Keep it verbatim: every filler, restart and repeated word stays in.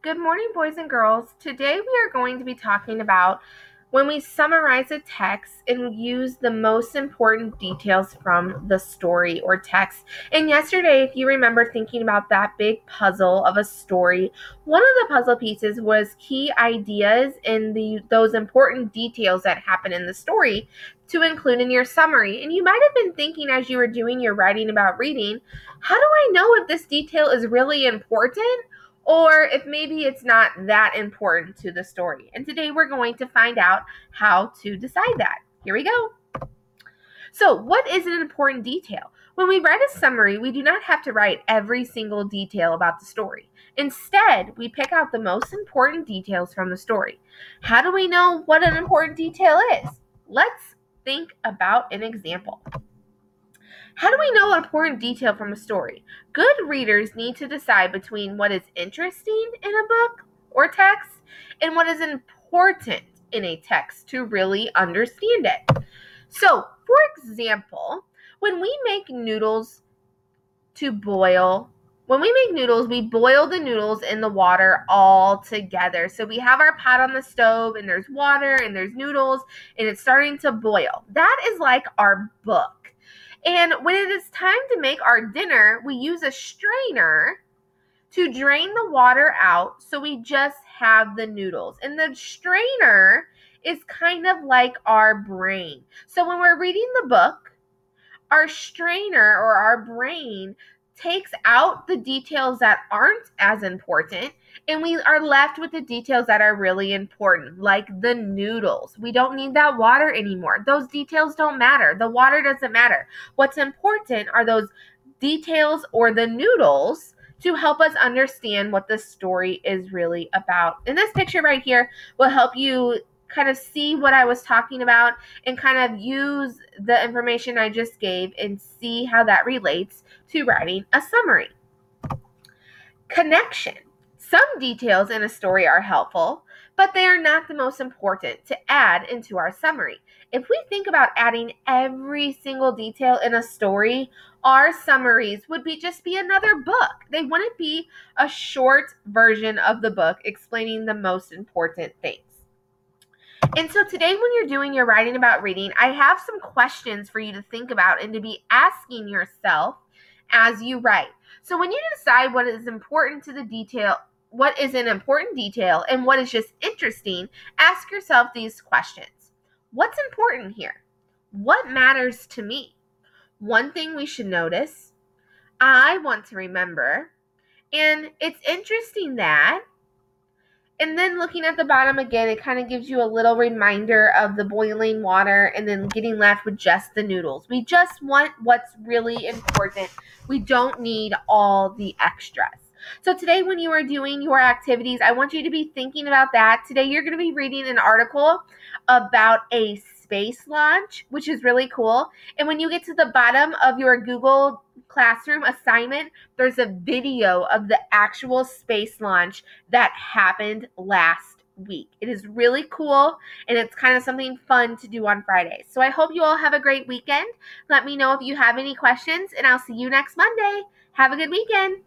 Good morning, boys and girls. Today we are going to be talking about when we summarize a text and use the most important details from the story or text. And yesterday, if you remember thinking about that big puzzle of a story, one of the puzzle pieces was key ideas and the those important details that happen in the story to include in your summary. And you might have been thinking as you were doing your writing about reading, how do I know if this detail is really important? Or if maybe it's not that important to the story. And today we're going to find out how to decide that. Here we go. So, what is an important detail? When we write a summary, we do not have to write every single detail about the story. Instead, we pick out the most important details from the story. How do we know what an important detail is? Let's think about an example. How do we know an important detail from a story? Good readers need to decide between what is interesting in a book or text and what is important in a text to really understand it. So, for example, when we make noodles to boil, when we make noodles, we boil the noodles in the water all together. So we have our pot on the stove and there's water and there's noodles and it's starting to boil. That is like our book. And when it is time to make our dinner, we use a strainer to drain the water out so we just have the noodles. And the strainer is kind of like our brain. So when we're reading the book, our strainer or our brain takes out the details that aren't as important, and we are left with the details that are really important, like the noodles. We don't need that water anymore. Those details don't matter. The water doesn't matter. What's important are those details or the noodles to help us understand what the story is really about. And this picture right here will help you kind of see what I was talking about and kind of use the information I just gave and see how that relates to writing a summary. Connection. Some details in a story are helpful, but they are not the most important to add into our summary. If we think about adding every single detail in a story, our summaries would be just be another book. They wouldn't be a short version of the book explaining the most important things. And so today when you're doing your writing about reading, I have some questions for you to think about and to be asking yourself as you write. So when you decide what is important to the detail, what is an important detail and what is just interesting, ask yourself these questions. What's important here? What matters to me? One thing we should notice, I want to remember, and it's interesting that. And then looking at the bottom again, it kind of gives you a little reminder of the boiling water and then getting left with just the noodles. We just want what's really important. We don't need all the extras. So today when you are doing your activities, I want you to be thinking about that. Today you're going to be reading an article about a space launch, which is really cool. And when you get to the bottom of your Google Classroom assignment, there's a video of the actual space launch that happened last week. It is really cool, and it's kind of something fun to do on Fridays. So I hope you all have a great weekend. Let me know if you have any questions, and I'll see you next Monday. Have a good weekend.